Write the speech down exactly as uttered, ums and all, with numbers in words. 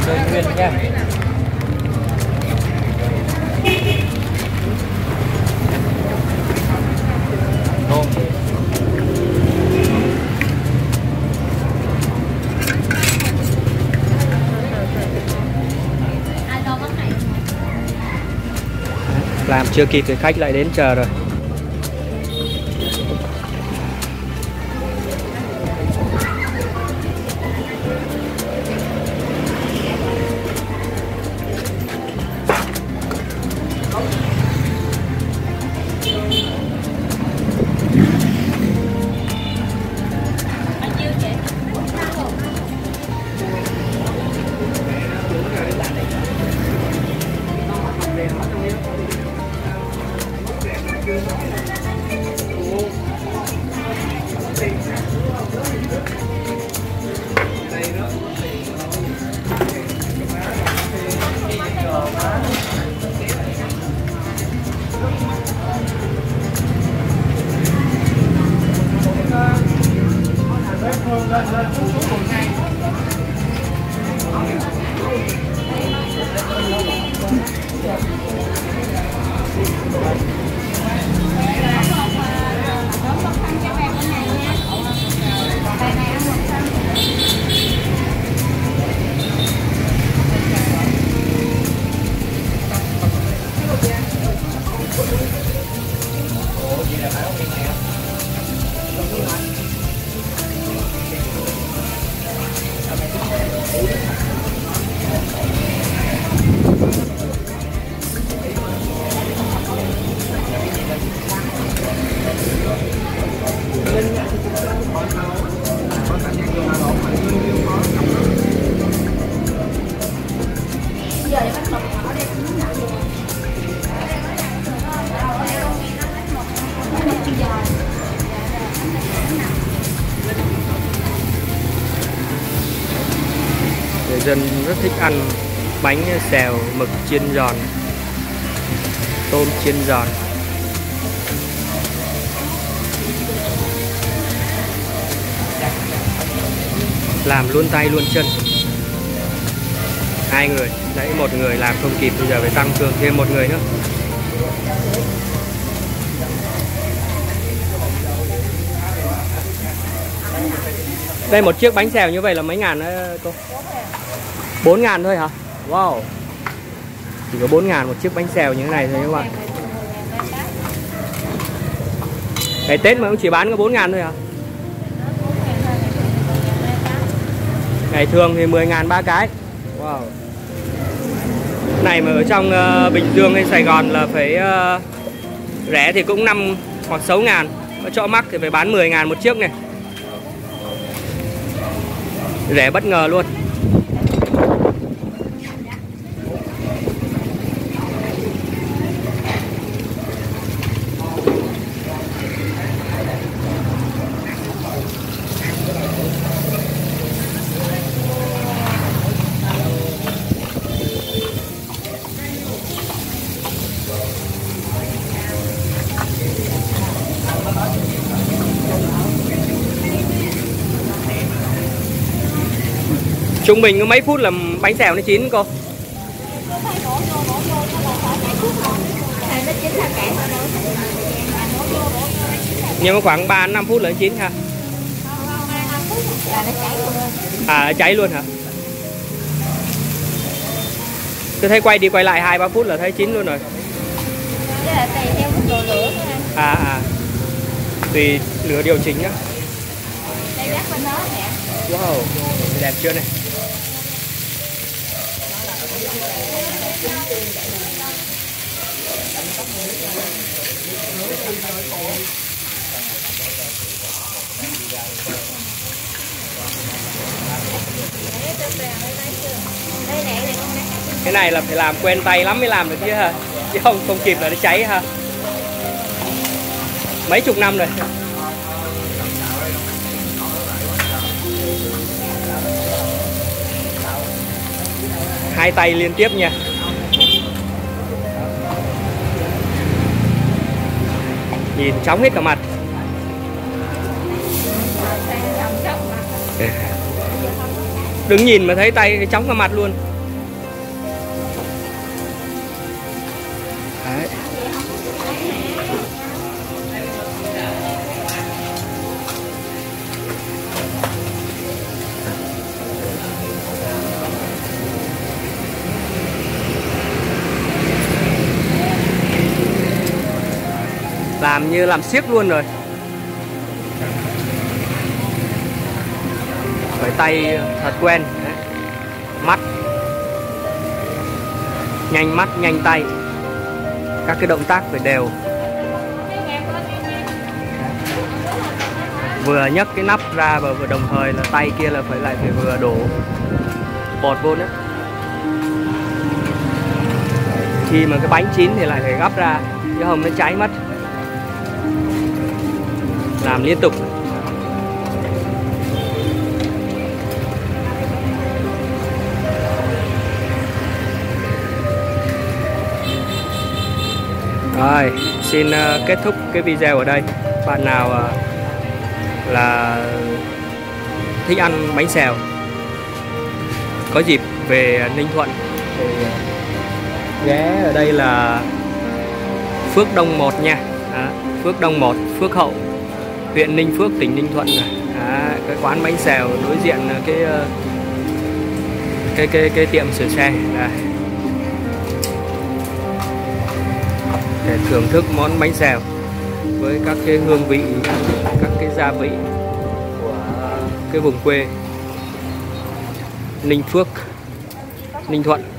Tươi nguyên nha. Tôm. Làm chưa kịp thì khách lại đến chờ rồi. Người dân rất thích ăn bánh xèo mực chiên giòn, tôm chiên giòn. Làm luôn tay luôn chân. Hai người, nãy một người làm không kịp, bây giờ phải tăng cường thêm một người nữa. Đây một chiếc bánh xèo như vậy là mấy ngàn đó cô? bốn ngàn thôi hả? Wow. Chỉ có bốn ngàn một chiếc bánh xèo như thế này thôi các bạn. Ngày Tết mà cũng chỉ bán có bốn ngàn thôi hả? Ngày thường thì mười ngàn ba cái. Wow. Này mà ở trong uh, Bình Dương hay Sài Gòn là phải uh, rẻ thì cũng năm hoặc sáu ngàn. Ở chỗ mắc thì phải bán mười ngàn một chiếc này. Rẻ bất ngờ luôn. Trung bình có mấy phút là bánh xèo nó chín cô? Nhưng mà khoảng ba đến năm phút là nó chín ha? À nó cháy luôn hả? Tôi thấy quay đi quay lại hai ba phút là thấy chín luôn rồi. À à. Tùy lửa điều chỉnh á. Wow, đẹp chưa này? Cái này là phải làm quen tay lắm mới làm được chứ ha, chứ không không kịp là nó cháy ha. Mấy chục năm rồi. Hai tay liên tiếp nha. Nhìn chóng hết cả mặt. Đứng nhìn mà thấy tay chóng cả mặt luôn. làm như làm xiếc luôn rồi. Phải tay thật quen. Đấy. Mắt nhanh, mắt nhanh tay, các cái động tác phải đều. Vừa nhấc cái nắp ra và vừa đồng thời là tay kia là phải lại phải vừa đổ bột vô nữa. Khi mà cái bánh chín thì lại phải gắp ra, chứ không nó cháy mất. Làm liên tục. Rồi, xin uh, kết thúc cái video ở đây. Bạn nào uh, là thích ăn bánh xèo, có dịp về Ninh Thuận thì ghé ở đây là Phước Đông một nha. Đó, Phước Đông một, Phước Hậu, huyện Ninh Phước, tỉnh Ninh Thuận này. Đó, cái quán bánh xèo đối diện cái cái cái cái tiệm sửa xe. Đây. Để thưởng thức món bánh xèo với các cái hương vị, các cái gia vị của cái vùng quê Ninh Phước, Ninh Thuận.